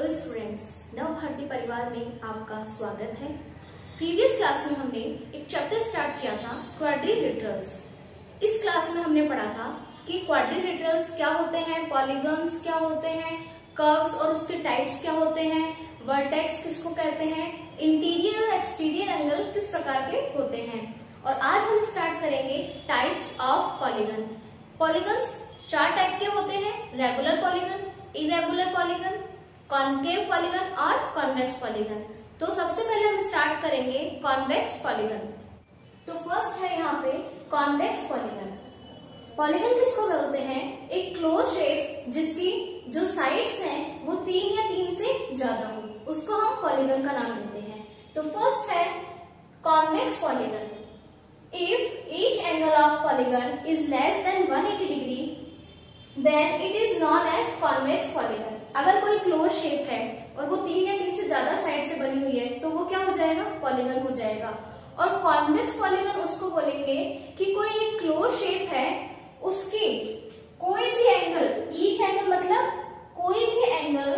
Hello students, नव भारती परिवार में आपका स्वागत है। प्रीवियस क्लास में हमने एक चैप्टर स्टार्ट किया था क्वाड्रिलेटरल्स। इस क्लास में हमने पढ़ा था कि क्वाड्रिलेटरल्स क्या होते हैं, पॉलीगन्स क्या होते हैं, कर्व्स और उसके टाइप्स क्या होते हैं, वर्टेक्स किसको कहते हैं, इंटीरियर और एक्सटीरियर एंगल किस प्रकार के होते हैं। और आज हम स्टार्ट करेंगे टाइप्स ऑफ पॉलीगन। पॉलीगन्स चार टाइप के होते हैं, regular polygon, irregular polygon, concave polygon और कॉन्वेक्स पॉलीगन। तो सबसे पहले हम स्टार्ट करेंगे कॉन्वेक्स पॉलीगन। तो फर्स्ट है यहाँ पे कॉन्वेक्स पॉलीगन। पॉलीगन किसको बोलते हैं? एक क्लोज शेप जिसकी जो साइड्स हैं वो 3 या 3 से ज्यादा हो, उसको हम पॉलीगन का नाम देते हैं। तो फर्स्ट है convex polygon. If each angle of polygon is less than 180 degree then it is known as convex polygon. अगर कोई क्लोज शेप है और वो 3 या 3 से ज्यादा साइड से बनी हुई है तो वो क्या हो जाएगा? पॉलीगन हो जाएगा। और कॉन्वेक्स पॉलीगन उसको बोलेंगे कि कोई एक क्लोज शेप है, उसकी कोई भी एंगल, ईच एंगल मतलब कोई भी एंगल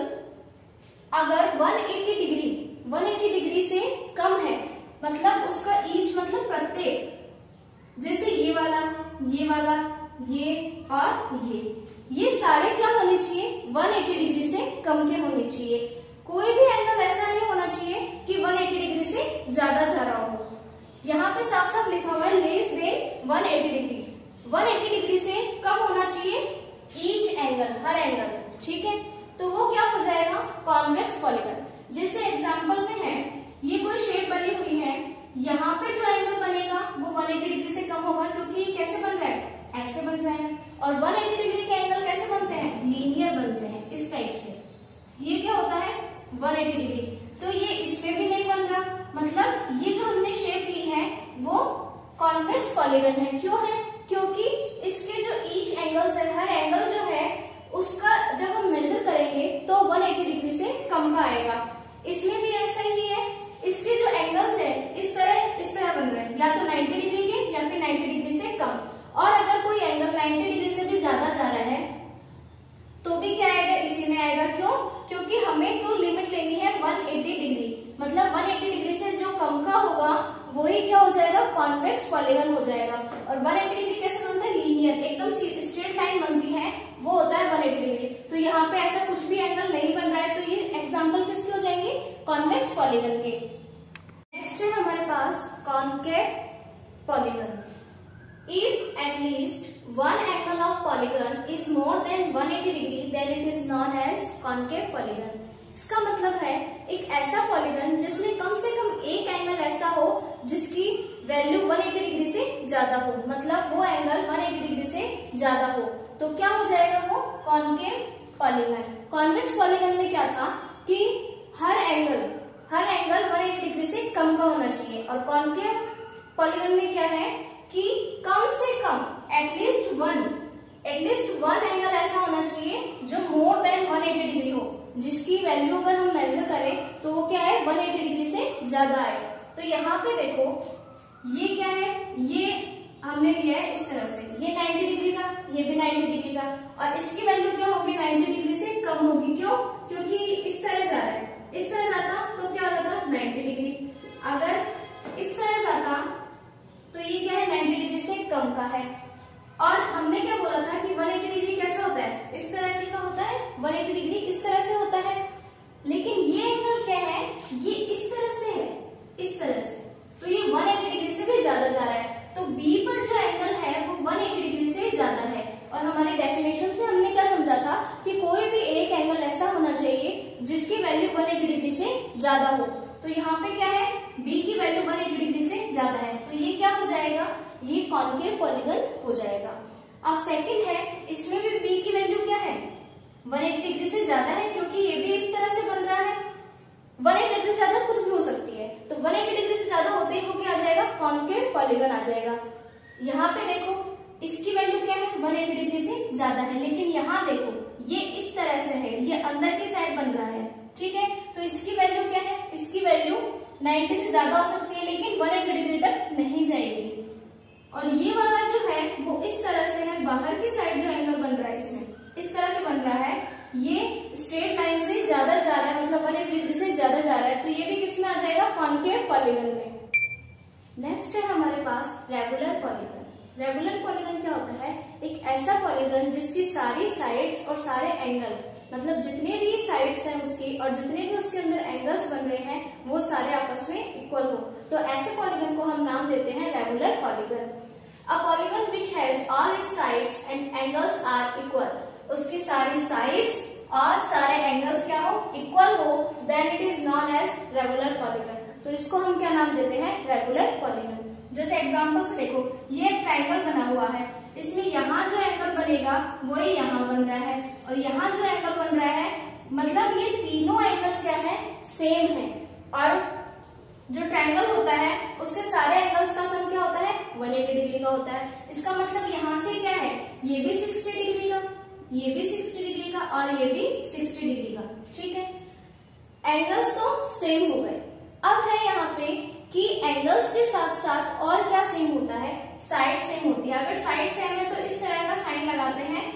अगर 180 डिग्री से कम है, मतलब उसका ईच मतलब प्रत्येक, जैसे ये वाला, ये और ये सारे क्या होने चाहिए? 180 डिग्री से कम के होने चाहिए। कोई भी एंगल ऐसा नहीं होना चाहिए कि 180 डिग्री से ज्यादा जा रहा हो। यहाँ पे साफ साफ लिखा हुआ है लेस देन 180 डिग्री। 180 डिग्री से कम होना चाहिए ईच एंगल, हर एंगल, ठीक है। तो वो क्या हो जाएगा? Convex polygon. जैसे एग्जाम्पल में है, ये कोई शेप बनी हुई है, यहाँ पे जो एंगल बनेगा वो 180 डिग्री से कम होगा, क्योंकि ये कैसे बन रहा है? ऐसे बन रहा है। और 180 डिग्री के एंगल कैसे बनते हैं? लीनियर बनते हैं, इस टाइप से। ये क्या होता है? 180 डिग्री। तो ये इसमें भी नहीं बन रहा, मतलब ये जो हमने शेप ली है वो कॉन्वेक्स पॉलीगन है। क्यों है? क्योंकि इसके जो ईच एंगल्स है, हर एंगल जो है उसका जब हम मेजर करेंगे तो 180 डिग्री से कम का आएगा। इसमें भी ऐसा ही है, इसके जो एंगल्स है इस तरह बन रहे हैं, या तो 90 डिग्री के या फिर 90 डिग्री से कम। और अगर कोई एंगल 90 डिग्री से भी ज्यादा जा रहा है तो भी क्या आएगा? इसी में आएगा। क्यों? क्योंकि हमें तो लिमिट लेनी है 180 डिग्री, मतलब 180 डिग्री से जो कम का होगा वही क्या हो जाएगा? कॉन्वेक्स पॉलीगन हो जाएगा। और 180 डिग्री कैसे बनता है? लीनियर, एकदम स्ट्रेट लाइन बनती है, वो होता है 180 डिग्री। तो यहाँ पे ऐसा कुछ भी एंगल नहीं बन रहा है, तो ये एग्जाम्पल किसके हो जाएंगे? कॉन्वेक्स पॉलीगन के। नेक्स्ट है हमारे पास concave polygon. If at least one angle of polygon is more than 180 degree, then it is known as concave polygon. इसका मतलब है एक ऐसा पॉलीगन जिसमें कम से कम एक एंगल ऐसा हो जिसकी वैल्यू 180 डिग्री से ज्यादा हो, मतलब वो एंगल 180 डिग्री से ज्यादा हो, तो क्या हो जाएगा? वो कॉन्केव पॉलीगन। कॉन्वेक्स पॉलीगन में क्या था कि हर एंगल 180 डिग्री से कम का होना चाहिए। और कॉन्केव पॉलीगन में क्या है कि कम से कम एटलीस्ट वन एंगल ऐसा होना चाहिए जो मोर देन 180 डिग्री हो, जिसकी वैल्यू अगर हम मेजर करें तो वो क्या है? 180 डिग्री से ज्यादा है। तो यहाँ पे देखो, ये क्या है? ये हमने लिया है इस तरह से, ये 90 डिग्री का, ये भी 90 डिग्री का, और इसकी वैल्यू क्या होगी? 90 डिग्री से कम होगी। क्यों? क्योंकि इस तरह जा रहा है, इस तरह जाता तो क्या हो जाता? 90 डिग्री। अगर इस तरह जाता तो ये क्या है? 90 डिग्री से कम का है। और हमने क्या बोला था कि 180 डिग्री कैसा होता है? इस तरह का होता है। 180 डिग्री इस तरह से होता है, लेकिन ये एंगल क्या है? ये इस तरह से है, इस तरह से। तो ये 180 डिग्री से भी ज्यादा जा रहा है। तो बी पर जो एंगल है वो 180 डिग्री से ज्यादा है। और हमारी डेफिनेशन से हमने क्या समझा था कि कोई भी एक एंगल ऐसा होना चाहिए जिसकी वैल्यू 180 डिग्री से ज्यादा हो। तो यहाँ पे क्या है? बी की वैल्यू 180 डिग्री से ज्यादा है, तो ये क्या हो जाएगा? ये कॉन्केव पॉलीगन हो जाएगा। अब सेकंड है, इसमें भी बी की वैल्यू क्या है? 180 डिग्री से ज्यादा है, क्योंकि ये भी इस तरह से बन रहा है। 180 डिग्री से ज्यादा कुछ भी हो सकती है, तो 180 डिग्री से ज्यादा होते ही वो क्या आ जाएगा? कॉन्केव पॉलीगन आ जाएगा। यहाँ पे देखो, इसकी वैल्यू क्या है? 180 डिग्री से ज्यादा है, लेकिन यहाँ देखो ये इस तरह से है, ये अंदर की साइड बन रहा है, ठीक है। तो इसकी वैल्यू क्या है? इसकी वैल्यू 90 से ज्यादा हो सकती है, लेकिन 180 डिग्री तक नहीं जाएगी। और ये वाला जो है वो इस तरह से है, बाहर की साइड जो एंगल बन रहा है इसमें इस तरह से बन रहा है, ये स्ट्रेट लाइन से ज्यादा जा रहा है, 180 डिग्री से ज्यादा जा रहा है, तो ये भी किस में आ जाएगा, कॉनकेव पॉलीगन में। नेक्स्ट है हमारे पास रेगुलर पॉलीगन। रेगुलर पॉलीगन क्या होता है, एक ऐसा पॉलीगन जिसकी सारी साइड्स और सारे एंगल, मतलब जितने भी साइड्स हैं उसकी और जितने भी उसके अंदर एंगल्स बन रहे हैं वो सारे आपस में इक्वल हो, तो ऐसे पॉलीगन को हम नाम देते हैं regular polygon. A polygon which has all its sides and angles are equal, उसकी सारी साइड्स और सारे एंगल्स क्या हो, इक्वल हो, then it is known as regular polygon. तो इसको हम क्या नाम देते हैं, रेगुलर पॉलीगन। जैसे एग्जांपल से देखो, ये एक ट्रायंगल बना हुआ है, इसमें यहाँ जो एंगल बनेगा वही यहाँ बन रहा है, और यहाँ जो एंगल बन रहा है, मतलब ये तीनों एंगल क्या है, सेम है। और जो ट्रायंगल होता है उसके सारे एंगल्स का सम क्या होता है, 180 डिग्री का होता है। इसका मतलब यहाँ से क्या है, ये भी 60 डिग्री का, ये भी 60 डिग्री का और ये भी 60 डिग्री का, ठीक है। एंगल्स तो सेम हो गए। अब है यहाँ पे कि एंगल्स के साथ साथ और क्या सेम होता है, साइड सेम होती है। अगर साइड सेम है तो इस तरह का साइन लगाते हैं,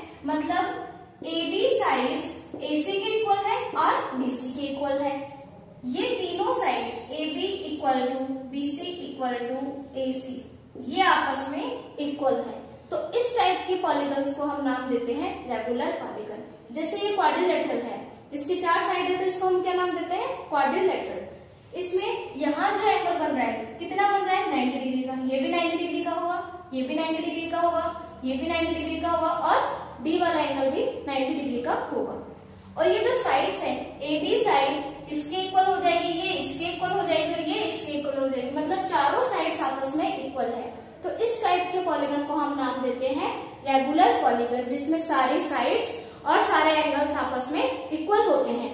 मतलब AB साइड्स AC के इक्वल है और BC के इक्वल है। ये तीनों sides AB equal to BC equal to AC, ये आपस में इक्वल है। तो इस टाइप की पॉलीगन्स को हम नाम देते हैं रेगुलर पॉलीगन। जैसे ये क्वाड्रिलेटरल है, इसके 4 साइड है, तो इसको हम क्या नाम देते हैं, क्वाड्रिलेटरल। इसमें यहाँ जो एंगल बन रहा है, कितना बन रहा है, 90 डिग्री का, ये भी 90 डिग्री का होगा, ये भी 90 डिग्री का होगा, ये भी 90 डिग्री का होगा, और डी वाला एंगल भी 90 डिग्री का होगा। और ये जो साइड्स है, AB साइड इसके इक्वल हो जाएगी, ये इसके इक्वल हो जाएगी और ये इसके इक्वल हो जाएगी, मतलब चारों साइड्स आपस में इक्वल है। तो इस टाइप के पॉलीगन को हम नाम देते हैं रेगुलर पॉलीगन, जिसमें सारी साइड्स और सारे एंगल्स आपस में इक्वल होते हैं।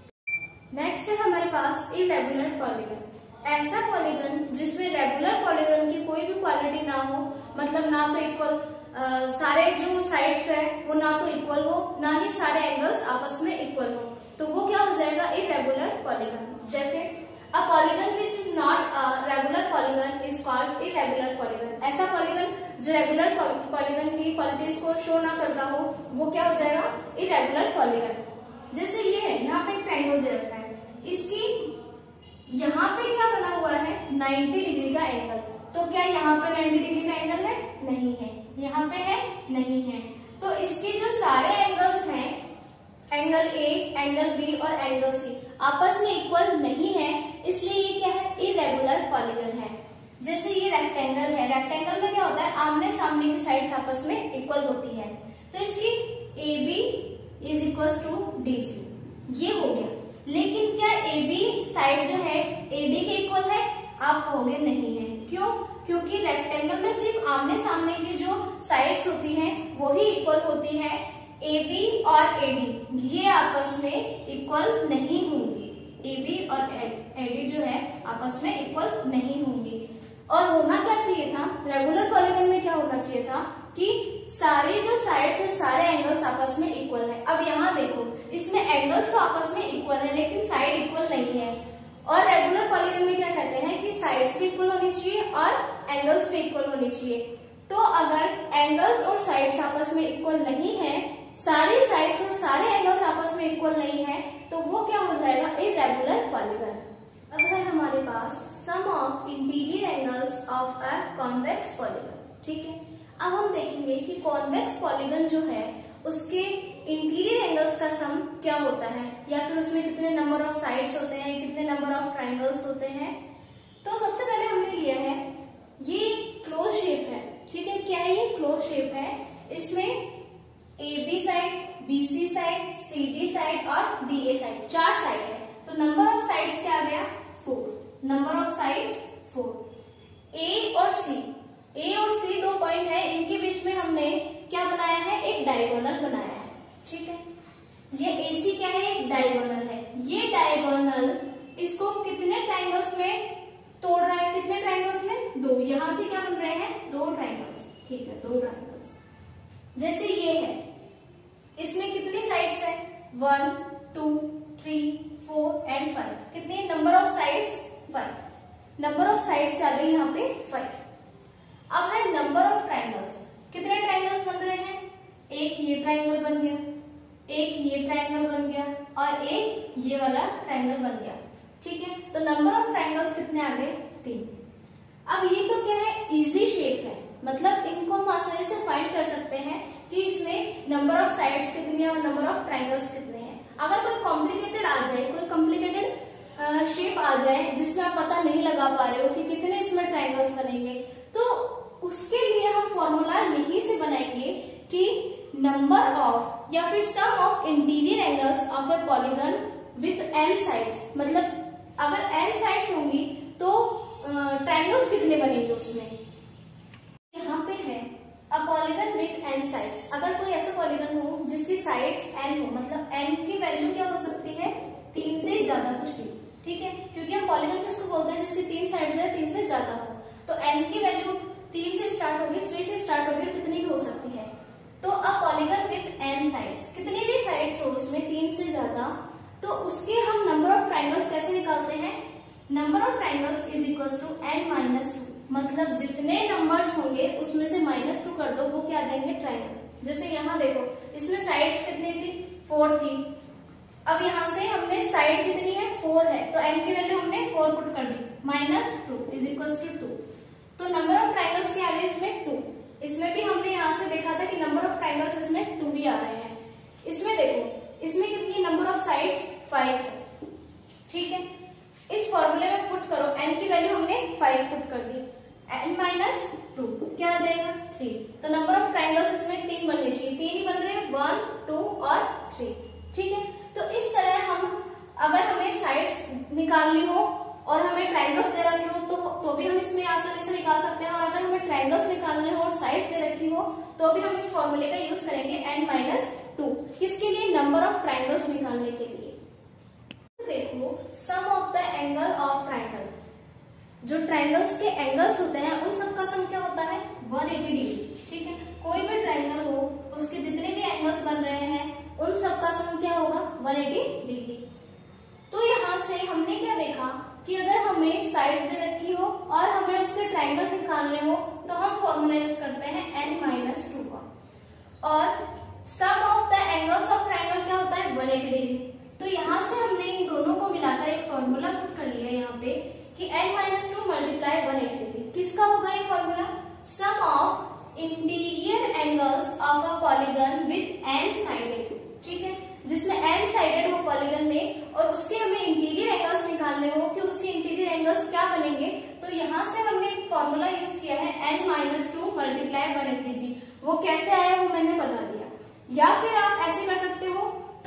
नेक्स्ट है हमारे पास इरेगुलर पॉलीगन। ऐसा पॉलीगन जिसमें रेगुलर पॉलीगन की कोई भी क्वालिटी ना हो, मतलब ना तो इक्वल सारे जो साइड्स है वो ना तो इक्वल हो, ना ही सारे एंगल्स आपस में इक्वल हो, तो वो क्या हो जाएगा, इरेगुलर पॉलीगन। जैसे a polygon which is not a regular polygon is called irregular polygon. ऐसा पॉलीगन जो रेगुलर पॉलीगन की क्वालिटीज को शो ना करता हो वो क्या हो जाएगा, इरेगुलर पॉलीगन। जैसे ये है, यहाँ पे एक ट्रायंगल दे रखा है, इसकी यहाँ पे क्या बना हुआ है, 90 डिग्री का एंगल, तो क्या यहाँ पे 90 डिग्री का एंगल है, नहीं है, यहाँ पे है, नहीं है। तो इसके जो सारे एंगल्स हैं, एंगल A, एंगल B और एंगल C आपस में इक्वल नहीं है, इसलिए ये क्या है, इरेगुलर पॉलीगन है। जैसे ये रेक्टेंगल है, रेक्टेंगल में क्या होता है, आमने सामने की साइड्स आपस में इक्वल होती है, तो इसकी AB is equal to DC, ये हो गया। लेकिन क्या AB साइड जो है AD के इक्वल है, आप कहोगे नहीं है। क्यों? क्योंकि रेक्टेंगल में सिर्फ आमने सामने की जो साइड्स होती हैं वो ही इक्वल होती है, AB और AD ये आपस में इक्वल नहीं होंगी, AB और AD जो है आपस में इक्वल नहीं होंगी। और होना क्या चाहिए था, रेगुलर पॉलीगन में क्या होना चाहिए था कि सारे जो साइड्स और सारे एंगल्स आपस में इक्वल है। अब यहाँ देखो, इसमें एंगल्स तो आपस में इक्वल है लेकिन साइड इक्वल नहीं है। और रेगुलर पॉलीगन में क्या कहते हैं कि साइड्स भी इक्वल होनी चाहिए और एंगल्स भी इक्वल होनी चाहिए। तो अगर एंगल्स और साइड्स आपस में इक्वल नहीं है, सारी साइड्स और सारे एंगल्स आपस में इक्वल नहीं है, तो वो क्या हो जाएगा, इरेगुलर पॉलीगन। अब है हमारे पास sum of interior angles of a convex polygon. ठीक है, अब हम देखेंगे कि कॉन्वेक्स पॉलीगन जो है उसके इंटीरियर एंगल्स का सम क्या होता है, या फिर उसमें कितने नंबर ऑफ साइड्स होते हैं, कितने नंबर ऑफ ट्रायंगल्स होते हैं। तो सबसे पहले हमने लिया है, ये क्लोज शेप है। ठीक है, क्या है ये, क्लोज शेप है। इसमें AB side, BC side, CD side और DA साइड, 4 साइड है। तो नंबर ऑफ साइड्स क्या आ गया, 4। Number of sides 4। A और C 2 पॉइंट है, इनके बीच में हमने क्या बनाया है, एक डायगोनल बनाया है। ठीक है, ये AC क्या है, एक डायगोनल है। ये डायगोनल इसको कितने ट्रायंगल्स में तोड़ रहा है, कितने ट्रायंगल्स में, 2। यहां से क्या बन रहे हैं, 2 ट्रायंगल्स। ठीक है, 2 ट्रायंगल्स। जैसे ये है, इसमें कितनी साइड्स है, 1 2 3 4 एंड 5। कितने number of sides, 5। Number of sides आ गई यहाँ पे 5। अब है नंबर ऑफ ट्रायंगल्स, कितने ट्रायंगल्स बन रहे हैं, एक ये ट्रायंगल बन गया, एक ये ट्रायंगल बन गया और एक ये वाला ट्रायंगल बन गया। ठीक है, तो नंबर ऑफ ट्रायंगल्स कितने आ गए? 3। अब ये तो क्या है? इजी शेप है, मतलब इनको हम आसानी से फाइंड कर सकते हैं कि इसमें नंबर ऑफ साइड्स कितनी है और नंबर ऑफ ट्रायंगल्स कितने हैं। अगर कोई कॉम्प्लिकेटेड आ जाए, कोई कॉम्प्लिकेटेड शेप आ जाए जिसमें आप पता नहीं लगा पा रहे हो कि कितने इसमें ट्रायंगल्स बनेंगे, तो उसके लिए हम फॉर्मूला यहीं से बनाएंगे कि नंबर ऑफ या फिर sum of interior angles of a polygon with n sides, मतलब अगर n साइड्स होंगी तो ट्रायंगल्स कितने बनेंगे उसमें। यहाँ पे है a polygon with n sides. अगर कोई ऐसा पॉलीगन हो जिसकी साइड्स n हो, मतलब n की वैल्यू क्या हो सकती है? 3 से ज्यादा कुछ भी। ठीक है, क्योंकि हम पॉलीगन किसको बोलते हैं? जिसकी 3 साइड्स है, 3 से ज्यादा हो। तो n की वैल्यू 3 से स्टार्ट होगी, 3 से स्टार्ट होगी, कितनी भी हो सकती है। तो a polygon with n sides, कितनी भी साइड्स हो उसमें 3 से ज्यादा, तो उसके हम नंबर ऑफ ट्रायंगल्स कैसे निकालते हैं? Number of triangles is equal to n-2, मतलब जितने नंबर्स होंगे उसमें से -2 कर दो, वो क्या आ जाएंगे? ट्रायंगल। जैसे यहाँ देखो, इसमें साइड्स कितनी थी? 4 थी। अब यहाँ से हमने साइड कितनी है? 4 है, तो n की वैल्यू हमने 4 पुट कर दी, -2 इज इक्वल टू 2। तो नंबर ऑफ ट्रायंगल्स क्या आ गए इसमें? 2। इसमें भी हमने यहाँ से देखा था कि नंबर ऑफ ट्रायंगल्स इसमें 2 ही आ रहे हैं। इसमें देखो, इसमें कितनी नंबर ऑफ साइड्स? 5 है। ठीक है, इस फॉर्मूले में पुट करो, n की वैल्यू हमने 5 पुट कर दी, n-2 क्या आ जाएगा? 3। तो नंबर ऑफ ट्रायंगल्स इसमें 3 बनने चाहिए, 3 ही बन रहे हैं, 1, 2 और 3। ठीक है, तो इस तरह हम अगर हमें साइड्स निकालनी हो और हमें ट्रायंगल्स दे रखे हो तो भी हम इसमें आसानी से निकाल सकते हैं, और अगर हमें ट्रायंगल्स निकालने हो और साइड्स दे रखी हो तो भी हम इस फॉर्मूले का यूज करेंगे, n-2, किसके लिए? नंबर ऑफ ट्रायंगल्स निकालने के लिए। देखो, sum of the angle of triangle, जो ट्रायंगल्स के एंगल्स होते हैं उन सबका सम क्या होता है? 180 डिग्री। ठीक है, कोई भी ट्रायंगल हो उसके जितने भी एंगल्स बन रहे हैं उन सबका सम क्या होगा? 180 डिग्री। तो यहाँ से हमने क्या देखा कि अगर हमें साइड्स दे रखी हो और हमें उसके ट्रायंगल निकालने हो तो हम फॉर्मूला यूज करते हैं n-2 का, और sum of the angles of triangle क्या होता है? 180 डिग्री। तो यहाँ से हमने इन दोनों को मिलाकर एक फॉर्मूला पुट कर लिया यहाँ पे कि n-2 मल्टीप्लाई 180 डिग्री। किसका होगा ये formula? Sum of interior angles of a polygon with n sided. ठीक है, जिसमें n साइडेड हो पॉलीगन में और उसके हमें इंटीरियर एंगल्स निकालने हो कि उसके इंटीरियर एंगल्स क्या बनेंगे, तो यहाँ से हमने एक फॉर्मूला यूज किया है n-2 मल्टीप्लाई 180 डिग्री। वो कैसे आया वो मैंने बता दिया। या फिर आप ऐसे कर सकते हो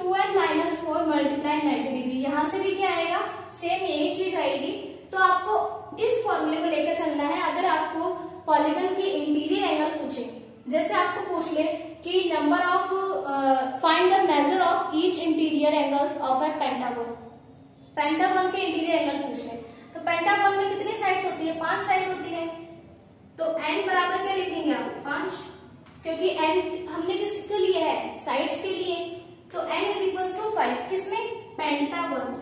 2n-4 मल्टीप्लाई 90 डिग्री, यहाँ से भी क्या आएगा? सेम यही चीज आएगी। तो आपको इस फॉर्मूले को लेकर चलना है। अगर आपको पॉलीगन के इंटीरियर एंगल पूछे, जैसे आपको पूछ ले कि number of find the measure of each interior angles of a pentagon, pentagon के इंटीरियर एंगल पूछ ले, तो पेंटागन में कितनी साइड्स होती है? 5 साइड होती है। तो n बराबर क्या लिखेंगे आप? 5, क्योंकि n हमने किसके लिए है? साइड्स के लिए। तो n इज इक्वल टू 5, किसमें? पेंटागन,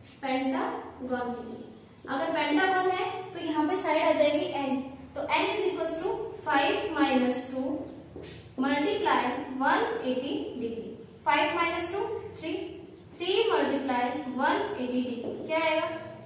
पेंटागन के लिए। अगर पेंटागन है तो यहाँ पे साइड आ जाएगी n, तो n is equal to 5 - 2 multiply 180 degree. 5 - 2 3, 3 multiply 180 degree क्या आएगा?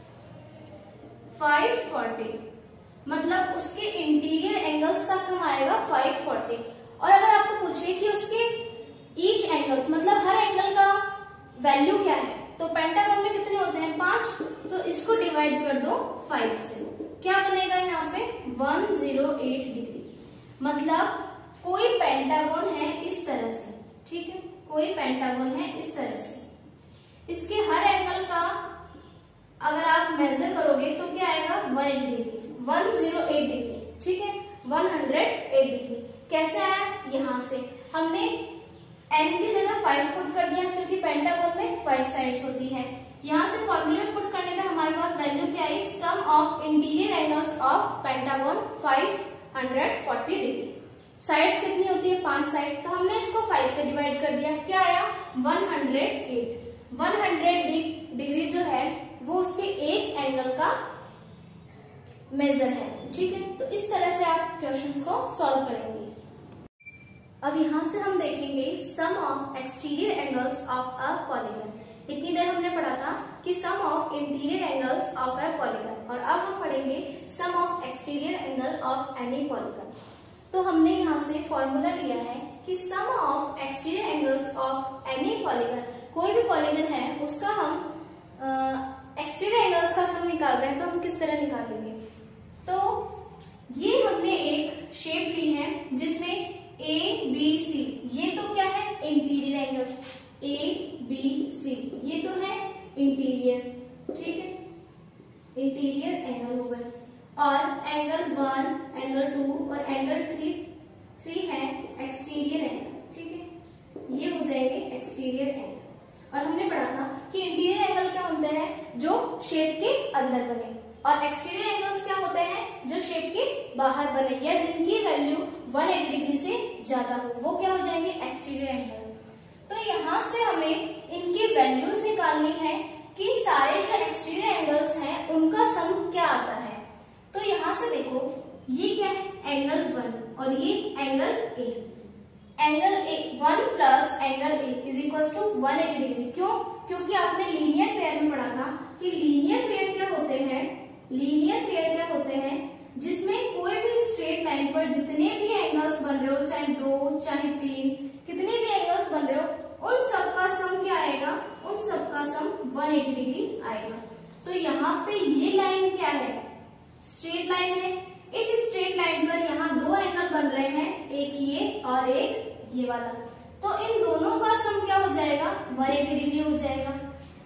540। मतलब उसके इंटीरियर एंगल्स का सम आएगा 540। और अगर आपको पूछे कि उसके ईच एंगल्स, मतलब हर एंगल का वैल्यू क्या है, तो पेंटागन में कितने होते हैं? 5, तो इसको डिवाइड कर दो 5 से, क्या बनेगा यहाँ पे? 108 डिग्री। मतलब कोई पेंटागन है इस तरह से, ठीक है, कोई पेंटागन है इस तरह से, इसके हर एंगल का अगर आप मेजर करोगे तो क्या आएगा? 108 डिग्री, 108 डिग्री, ठीक है, 108 डिग्री। कैसे आया? यहाँ से हमने n की जगह 5 पुट कर दिया, क्योंकि पेंटागन में 5 साइड्स होती है। यहाँ से फॉर्मूले में पुट करने पे हमारे पास वैल्यू क्या आई? Sum of interior angles of pentagon 540 degree. Sides कितनी होती है? 5 साइड, तो हमने इसको 5 से डिवाइड कर दिया, क्या आया? 108। 100 डिग्री जो है वो उसके एक एंगल का मेजर है, ठीक है। तो इस तरह से आप क्वेश्चंस को सॉल्व करेंगे। अब यहाँ से हम देखेंगे sum of exterior angles of a polygon. इतनी देर हमने पढ़ा था कि sum of interior angles of a polygon, और अब हम पढ़ेंगे sum of exterior angle of any polygon. तो हमने यहाँ से फॉर्मूला लिया है कि sum of exterior angles of any polygon, कोई भी पॉलीगन है उसका हम एक्सटीरियर एंगल्स का सम निकाल रहे हैं, तो हम किस तरह निकालेंगे। तो ये हमने एक शेप ली है जिसमें ए बी सी, ये तो क्या है interior angle, A B C ये तो है इंटीरियर, ठीक है, इंटीरियर एंगल हो गए, और एंगल 1, एंगल 2 और एंगल 3 है एक्सटीरियर एंगल, ठीक है, ये हो जाएंगे एक्सटीरियर एंगल। और हमने पढ़ा था कि इंटीरियर एंगल क्या होते हैं, जो शेप के अंदर बने, और एक्सटीरियर एंगल्स क्या होते हैं, जो शेप के बाहर बने या जिनकी वैल्यू 180 डिग्री से ज्यादा हो, वो क्या हो जाएंगे एक्सटीरियर एंगल। तो यहाँ से हमें इनकी वैल्यूज निकालनी है कि सारे जो एक्सटीरियर एंगल्स हैं उनका सम क्या आता है। तो यहाँ से देखो ये क्या है एंगल 1 और ये angle A, angle A 1 plus angle A is equal to 180 degree. क्यों? क्योंकि आपने लीनियर पेयर में पढ़ा था कि लीनियर पेयर क्या होते हैं, लीनियर पेयर क्या होते हैं जिसमें कोई भी स्ट्रेट लाइन पर जितने भी एंगल्स बन रहे हो, चाहे 2 चाहे 3, कितने भी एंगल्स बन रहे हो, उन सबका सम क्या आएगा, उन सबका सम 180 डिग्री आएगा। तो यहाँ पे ये लाइन क्या है, स्ट्रेट लाइन है। इस स्ट्रेट लाइन पर यहाँ 2 एंगल बन रहे हैं, एक ये और एक ये वाला, तो इन दोनों का सम क्या हो जाएगा 180 डिग्री हो जाएगा।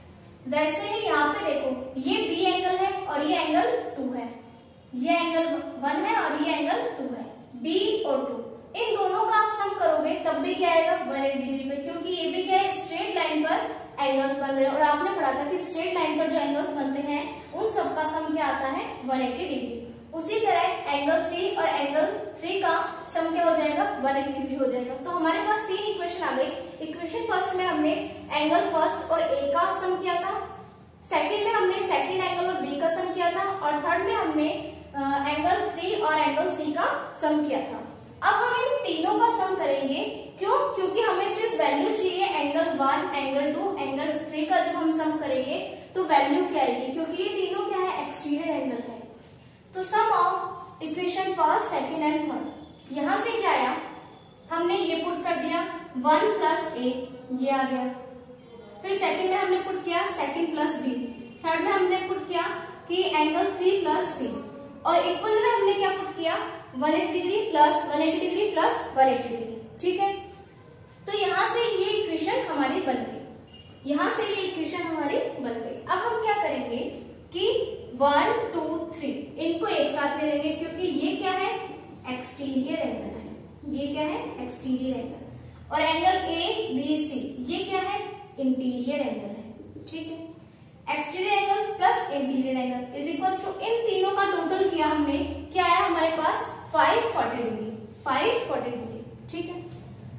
वैसे ही यहाँ पे देखो ये बी एंगल है और ये एंगल 2 है, ये एंगल 1 है और ये एंगल 2 है, बी और 2, इन दोनों का आप सम करोगे तब भी क्या आएगा 180 डिग्री पे, क्योंकि ये भी क्या है स्ट्रेट लाइन पर एंगल्स बन रहे हैं, और आपने पढ़ा था कि स्ट्रेट लाइन पर जो एंगल्स बनते हैं उन सबका सम क्या आता है 180 डिग्री। उसी तरह एंगल सी और एंगल 3 का सम क्या हो जाएगा 180 डिग्री हो जाएगा। तो हमारे पास 3 इक्वेशन आ गई। इक्वेशन फर्स्ट में हमने एंगल फर्स्ट और ए का सम किया था, सेकंड में हमने सेकंड एंगल और बी का सम किया था, और थर्ड में हमने एंगल 3 और एंगल सी का सम किया था। अब हम इन तीनों का सम करेंगे। क्यों? क्योंकि हमें सिर्फ वैल्यू चाहिए एंगल 1, एंगल 2, एंगल 3 का जब हम सम करेंगे तो वैल्यू क्या आएगी, क्योंकि ये तीनों क्या है एक्सटीरियर एंगल है। तो sum of equation first, second and third, यहाँ से क्या आया, हमने ये पुट कर दिया 1 प्लस ए, ये आ गया। फिर सेकंड में हमने पुट किया सेकंड प्लस बी, थर्ड में हमने पुट किया कि एंगल 3 प्लस सी, और इक्वल में हमने क्या पुट किया 180 degree plus 180 degree plus 180 degree, ठीक है। तो यहाँ से ये इक्वेशन हमारी बन गई, यहाँ से ये इक्वेशन हमारी बन गई। अब हम क्या करेंगे कि 1, 2, 3 इनको एक साथ ले लेंगे, क्योंकि ये क्या है एक्सटीरियर एंगल है, ये क्या है एक्सटीरियर एंगल, और एंगल ए बी सी ये क्या है इंटीरियर एंगल है, ठीक है। Exterior angle plus interior angle is equal to इन तीनों का टोटल किया हमने, क्या आया हमारे पास 540 डिग्री, 540 डिग्री, ठीक है।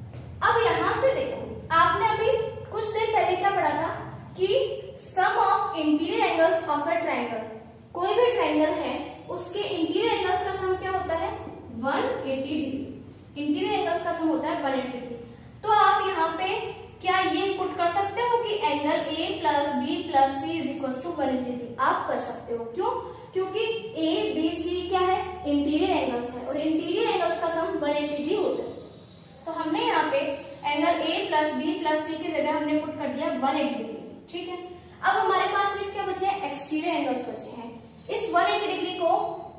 अब यहां से देखो आपने अभी कुछ देर पहले क्या पढ़ा था कि sum of interior angles of a triangle, कोई भी ट्रायंगल है उसके इंटीरियर एंगल्स का सम क्या होता है 180 डिग्री, इंटीरियर एंगल्स का सम होता है 180 डिग्री। तो आप यहाँ पे क्या ये पुट कर सकते हो कि angle A plus B plus C is equal to 180 degree, आप कर सकते हो। क्यों? क्योंकि ए बी सी क्या है इंटीरियर एंगल्स है, और इंटीरियर एंगल्स का सम 180 डिग्री होता है। तो हमने यहाँ पे angle A plus B plus C की जगह हमने पुट कर दिया 180 डिग्री, ठीक है। अब हमारे पास सिर्फ क्या बचे हैं एक्सटीरियर एंगल्स बचे हैं। इस 180 डिग्री को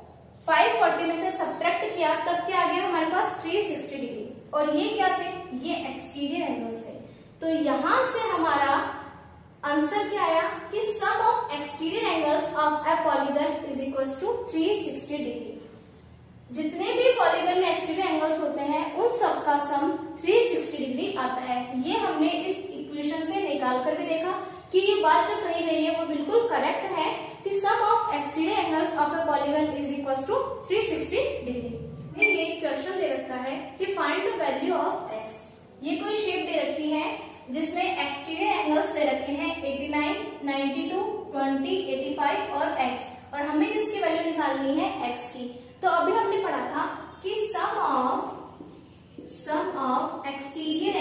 540 में से सब्ट्रैक्ट किया तब क्या आ गया हमारे पास 360 डिग्री, और ये क्या थे ये एक्सटीरियर एंगल्स थे। तो यहां से हमारा आंसर क्या आया कि sum of exterior angles of a polygon is equal to 360 degree. जितने भी पॉलीगन में एक्सटीरियर एंगल्स होते हैं उन सब का सम 360 डिग्री आता है। ये हमने इस इक्वेशन से निकाल कर भी देखा कि ये बात जो कही गई है वो बिल्कुल करेक्ट है कि sum of exterior angles of a polygon is equal to 360 degree. ये क्वेश्चन दे रखा है कि find the value of x. ये कोई शेप दे रखी है जिसमें एक्सटीरियर एंगल्स दे रखे हैं 89, 92, 20, 85 और x, और हमें किसकी वैल्यू निकालनी है x की। तो अभी हमने पढ़ा था कि sum sum of exterior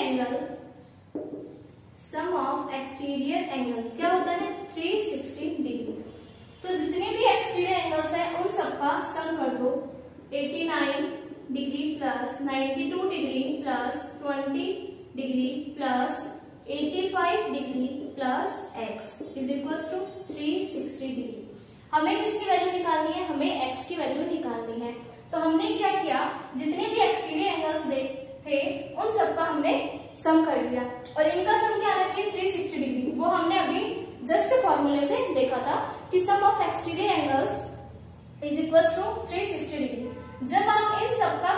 angle क्या होता है 360 डिग्री। तो जितने भी एक्सटीरियर एंगल्स हैं उन सबका सम कर दो। 89 degree plus 92 degree plus 20 degree plus 85 degree plus x is equal to 360 degree. हमें किसकी वैल्यू निकालनी है, हमें x की वैल्यू निकालनी है। तो हमने क्या किया, जितने भी एक्सटीरियर एंगल्स थे उन सबका हमने सम कर लिया और इनका सम क्या आना चाहिए 360 डिग्री। वो हमने अभी जस्ट फॉर्मूले से देखा था कि sum of exterior angles is equal to 360 degree. जब आप इन सबका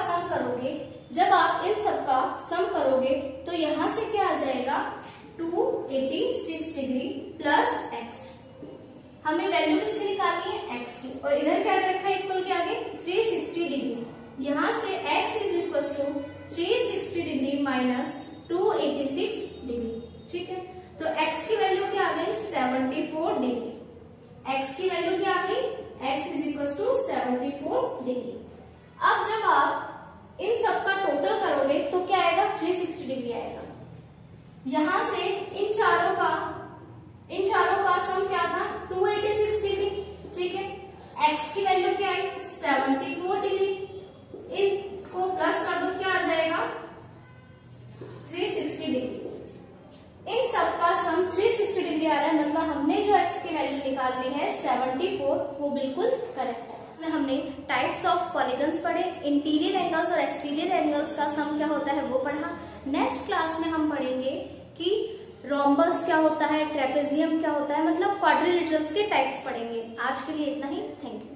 सम करोगे तो यहां से क्या आ जाएगा 286 डिग्री प्लस x। हमें वैल्यू किसकी निकालनी है x की, और इधर क्या रखा है इक्वल के आगे 360 डिग्री। यहां से x is equal to 360 degree minus 286 degree. ठीक है, तो x की वैल्यू क्या आ गई 74 डिग्री। x की वैल्यू क्या आ गई, x is equal to 74 degree. अब जब आप इन सबका टोटल करोगे तो क्या आएगा 360 डिग्री आएगा। यहां से इन चारों का सम क्या था 286 डिग्री। ठीक है, x की वैल्यू क्या आई 74 डिग्री, इनको प्लस कर दो क्या आ जाएगा 360 डिग्री। इन सबका सम 360 डिग्री आ रहा है, मतलब हमने जो x की वैल्यू निकालनी है 74 वो बिल्कुल करेक्ट है। हमने टाइप्स ऑफ पॉलीगन्स पढ़े, इंटीरियर एंगल्स और एक्सटीरियर एंगल्स का सम क्या होता है वो पढ़ा। नेक्स्ट क्लास में हम पढ़ेंगे कि रोम्बस क्या होता है, ट्रेपेजियम क्या होता है, मतलब क्वाड्रिलेटरल्स के टाइप्स पढ़ेंगे। आज के लिए इतना ही, थैंक यू।